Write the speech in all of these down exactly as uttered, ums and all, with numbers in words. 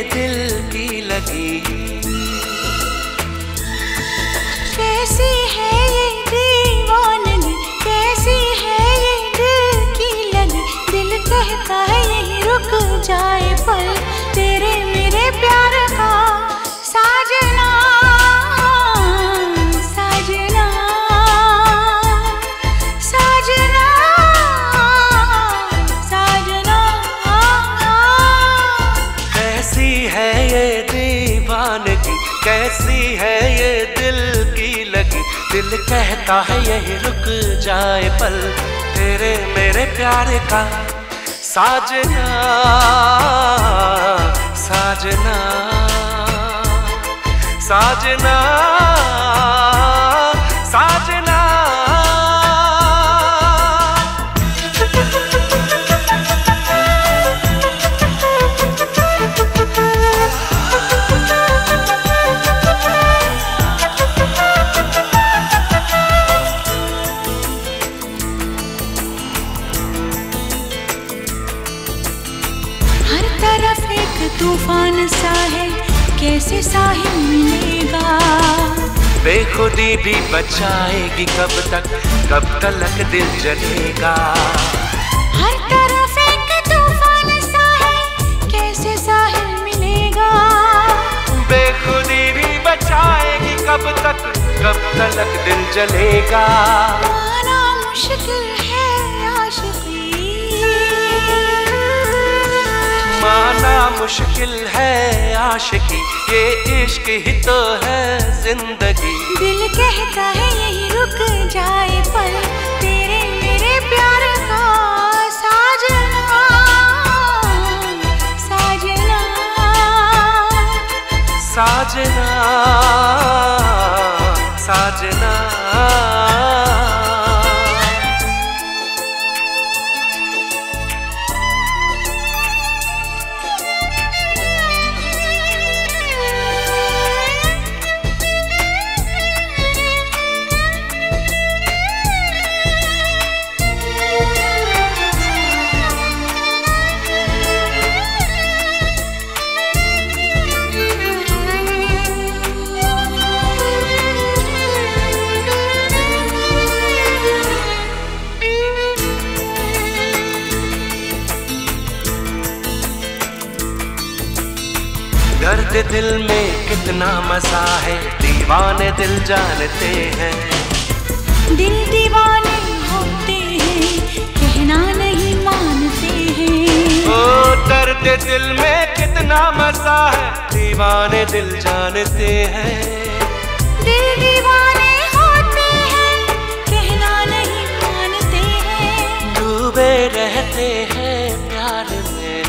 दिल की लगी। कैसी है ये दीवानगी, कैसी है ये दिल की लगी। दिल कहता है यही रुक जाए पल, तेरे मेरे प्यार का साजना साजना साजना साजना। कैसी है ये दीवानगी, कैसी है ये दिल की लगी। दिल कहता है यही रुक जाए पल, तेरे मेरे प्यार का साजना साजना साजना साजना। हर तरफ एक तूफान सा है, कैसे साहिल मिलेगा। बेखुदी भी बचाएगी कब तक, कब तलक दिल जलेगा। हर तरफ एक तूफान सा है, कैसे साहिल मिलेगा। बेखुदी भी बचाएगी कब तक, कब तलक दिल जलेगा। माना मुश्किल है आशिकी, माना मुश्किल है आशिकी, ये इश्क ही तो है जिंदगी। दिल कहता है यही रुक जाए पल, तेरे मेरे प्यार का साजना साजना साजना साजना। दर्द दिल में कितना मजा है, दीवाने दिल जानते हैं। दिल दीवाने होते हैं, कहना नहीं मानते हैं। ओ दर्द दिल में कितना मजा है, दीवाने दिल जानते हैं। दिल दीवाने होते हैं, कहना नहीं मानते हैं। डूबे रहते हैं प्यार में,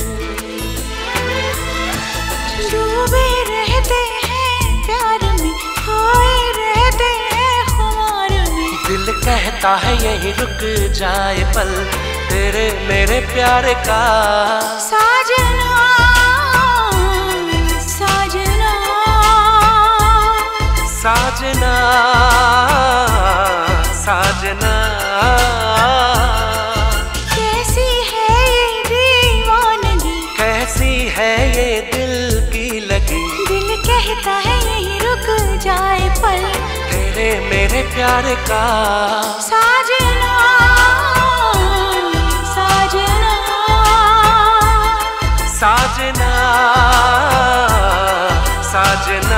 डूबे रहते हैं प्यार में, खोए रहते हैं खुमार में। दिल कहता है यही रुक जाए पल, तेरे मेरे प्यार का साजना साजना साजना साजना। कैसी है ये दीवानगी, कैसी है ये दिल की लगी। दिल कहता है यही रुक जाए पल, तेरे मेरे प्यार का साजना साजना साजना साजना।